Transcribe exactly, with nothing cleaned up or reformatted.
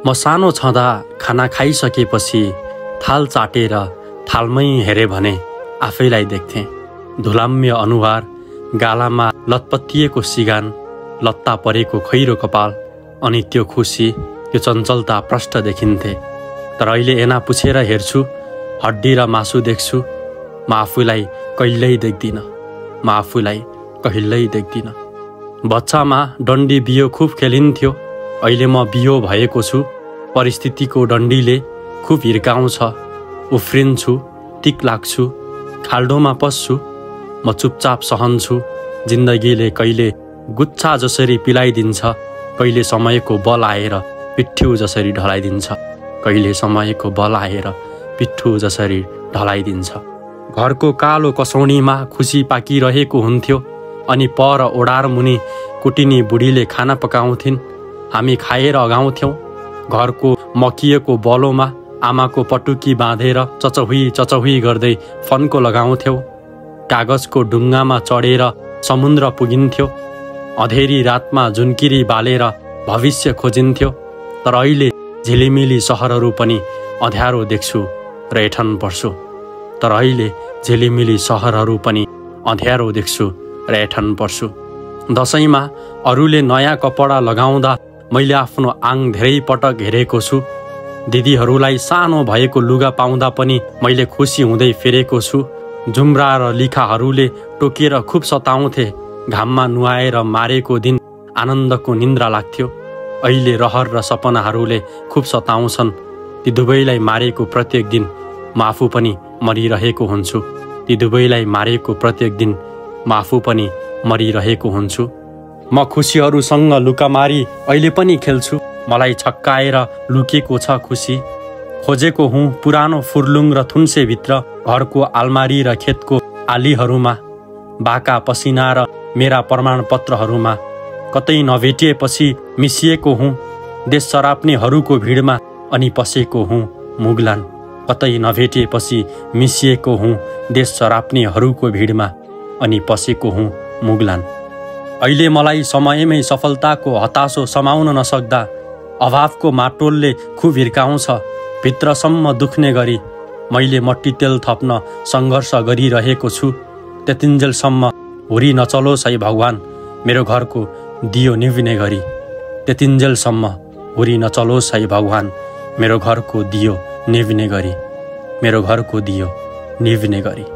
म सानो छँदा खाना खाइसकेपछि थाल चाटेर थालमै हेरे भने आफैलाई देख्थेँ। धुलाम्य अनुहार, गालामा लतपत्तिएको सिगान, लत्ता परेको खैरो कपाल, अनि त्यो खुसी, त्यो चञ्चलता प्रष्ट देखिन्थे। तर अहिले एना पुछेर हेर्छु, हड्डी र मासु देख्छु, म आफूलाई कहिल्यै देख्दिनँ, म आफूलाई कहिल्यै देख्दिनँ। बच्चामा डन्डी बियो खुब खेलिन्थ्यो, अहिले म बियो भएको छु। परिस्थितिको डन्डीले खुब हिर्काउँछ, उफ्रिन्छु, टिक लाग्छु, खाल्डोमा पस्छु। म चुपचाप सहन्छु। जिन्दगीले कहिले गुच्छा जसरी पिलाइदिन्छ, कहिले समयको बल आएर पिठ्यु जसरी ढलाइदिन्छ, कहिले समयको बल आएर पिठ्यु जसरी ढलाइदिन्छ। घरको कालो कसौडीमा खुसी पाकिरहेको हुन्थ्यो, अनि पर ओडार मुनि कुटिनी बुढीले खाना पकाउँथिन्। हामी खाएर अगाउँथ्यौँ। घरको मकिएको बलोमा आमाको पटुकी बाँधेर चचहुई चचहुई गर्दै फन्को लगाउँथ्यौँ। कागजको ढुङ्गामा चढेर समुद्र पुगिन्थ्यो। अँधेरी रातमा जुनकिरी बालेर भविष्य खोजिन्थ्यो। तर अहिले झिलिमिली सहरहरू पनि अँध्यारो देख्छु र एठन पर्छु। तर अहिले झिलिमिली सहरहरू पनि अँध्यारो देख्छु र एठन पर्छु। दसैँमा अरूले नयाँ कपडा लगाउँदा मैले आफ्नो आङ धेरै पटक हेरेको छु। दिदीहरूलाई सानो भएको लुगा पाउँदा पनि मैले खुसी हुँदै फेरेको छु। जुम्रा र लिखाहरूले टोकेर खुब सताउँथे। घाममा नुहाएर मारेको दिन आनन्दको निन्द्रा लाग्थ्यो। अहिले रहर र सपनाहरूले खुब सताउँछन्। ती दुवैलाई मारेको प्रत्येक दिन म आफू पनि मरिरहेको हुन्छु। ती दुवैलाई मारेको प्रत्येक दिन म आफू पनि मरिरहेको हुन्छु। म खुसीहरूसँग लुकामारी अहिले पनि खेल्छु। मलाई छक्काएर लुकेको छ खुसी। खोजेको हुँ पुरानो फुर्लुङ र थुन्सेभित्र, घरको आलमारी र खेतको आलीहरूमा, बाका पसिना र मेरा प्रमाणपत्रहरूमा। कतै नभेटिएपछि मिसिएको हुँ देश सराप्नेहरूको भिडमा, अनि पसेको हुँ मुगलान। कतै नभेटिएपछि मिसिएको हुँ देश सराप्नेहरूको भिडमा, अनि पसेको हुँ मुगलान। अहिले मलाई समयमै सफलताको हताशो समाउन नसक्दा अभावको माटोलले खुब हिर्काउँछ। भित्रसम्म दुख्ने गरी मैले मट्टी तेल थप्न सङ्घर्ष गरिरहेको छु। त्यतिन्जेलसम्म हुरी नचलोस् है भगवान् मेरो घरको दियो निभिने गरी। त्यतिन्जेलसम्म हुरी नचलोस् है भगवान् मेरो घरको दियो निभिने गरी, मेरो घरको दियो निभिने गरी।